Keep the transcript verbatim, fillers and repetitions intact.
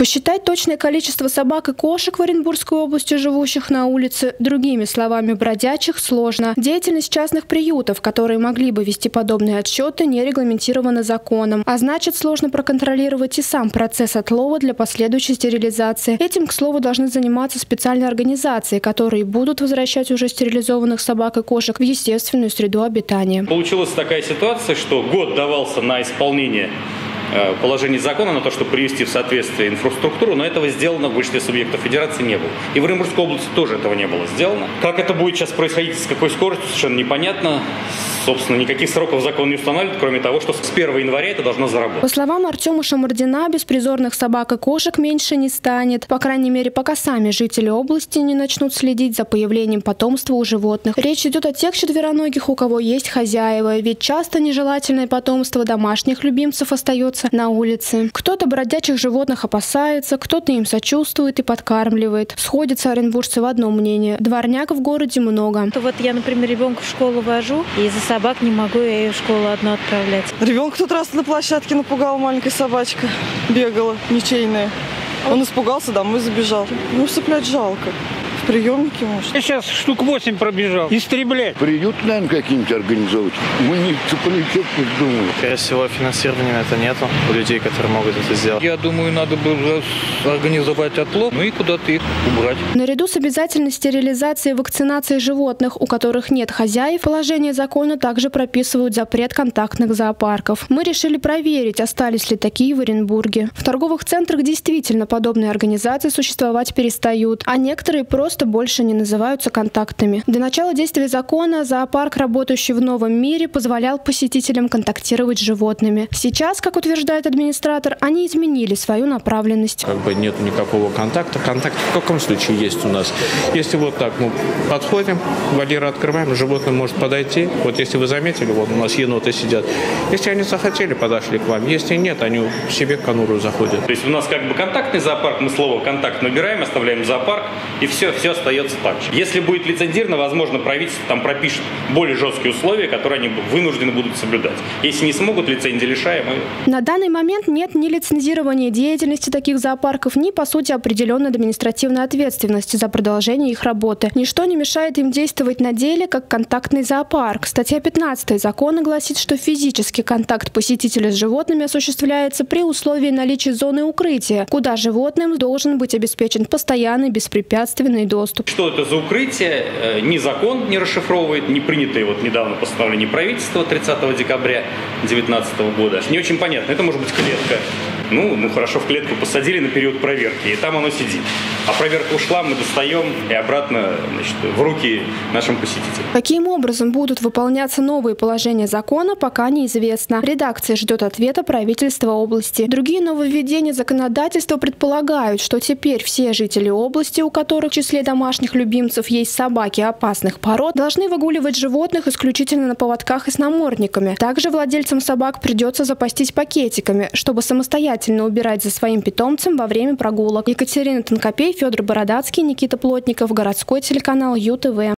Посчитать точное количество собак и кошек в Оренбургской области, живущих на улице, другими словами, бродячих, сложно. Деятельность частных приютов, которые могли бы вести подобные отчеты, не регламентирована законом. А значит, сложно проконтролировать и сам процесс отлова для последующей стерилизации. Этим, к слову, должны заниматься специальные организации, которые будут возвращать уже стерилизованных собак и кошек в естественную среду обитания. Получилась такая ситуация, что год давался на исполнение положений закона, на то, чтобы привести в соответствие инфраструктуру, но этого сделано в большинстве субъектов федерации не было. И в Оренбургской области тоже этого не было сделано. Как это будет сейчас происходить, с какой скоростью, совершенно непонятно. Собственно, никаких сроков закон не устанавливает, кроме того, что с первого января это должно заработать. По словам Артема Шамардина, беспризорных собак и кошек меньше не станет. По крайней мере, пока сами жители области не начнут следить за появлением потомства у животных. Речь идет о тех четвероногих, у кого есть хозяева, ведь часто нежелательное потомство домашних любимцев остается на улице. Кто-то бродячих животных опасается, кто-то им сочувствует и подкармливает. Сходятся оренбуржцы в одном мнении. Дворняк в городе много. Вот я, например, ребенка в школу вожу, и из-за собак не могу я ее в школу одну отправлять. Ребенка тут раз на площадке напугала маленькая собачка. Бегала, ничейная. Он испугался, домой забежал. Ну, цеплять жалко. В приемнике, может. Я сейчас штук восемь пробежал. Истреблять. Приют, наверное, какие-нибудь организовать. Муниципалитет, пусть думают. Скорее всего, финансирования на это нету у людей, которые могут это сделать. Я думаю, надо было организовать отлов, ну и куда-то их убрать. Наряду с обязательной стерилизацией и вакцинацией животных, у которых нет хозяев, положения закона также прописывают запрет контактных зоопарков. Мы решили проверить, остались ли такие в Оренбурге. В торговых центрах действительно подобные организации существовать перестают, а некоторые просто Просто больше не называются контактами. До начала действия закона зоопарк, работающий в Новом мире, позволял посетителям контактировать с животными. Сейчас, как утверждает администратор, они изменили свою направленность. Как бы нет никакого контакта. Контакт в каком случае есть у нас? Если вот так мы подходим, вольеры открываем, животное может подойти. Вот если вы заметили, вот у нас еноты сидят. Если они захотели, подошли к вам. Если нет, они к себе в конуру заходят. То есть у нас как бы контактный зоопарк, мы слово «контакт» набираем, оставляем зоопарк, и все, все остается так же. Если будет лицензировано, возможно, правительство там пропишет более жесткие условия, которые они вынуждены будут соблюдать. Если не смогут, лицензии лишаем. И... На данный момент нет ни лицензирования деятельности таких зоопарков, ни, по сути, определенной административной ответственности за продолжение их работы. Ничто не мешает им действовать на деле, как контактный зоопарк. Статья пятнадцатая закона гласит, что физический контакт посетителя с животными осуществляется при условии наличия зоны укрытия, куда животным должен быть обеспечен постоянный беспрепятственный доступ. Что это за укрытие, ни закон не расшифровывает, не принятое вот недавно постановление правительства тридцатого декабря две тысячи девятнадцатого года. Не очень понятно. Это может быть клетка. Ну, ну хорошо, в клетку посадили на период проверки, и там оно сидит. А проверка ушла, мы достаем и обратно, значит, в руки нашим посетителям. Каким образом будут выполняться новые положения закона, пока неизвестно. Редакция ждет ответа правительства области. Другие нововведения законодательства предполагают, что теперь все жители области, у которых в числе домашних любимцев есть собаки опасных пород, должны выгуливать животных исключительно на поводках и с намордниками. Также владельцам собак придется запастись пакетиками, чтобы самостоятельно убирать за своим питомцем во время прогулок. Екатерина Тонкопей, Федор Бородацкий, Никита Плотников, городской телеканал ю тэ вэ.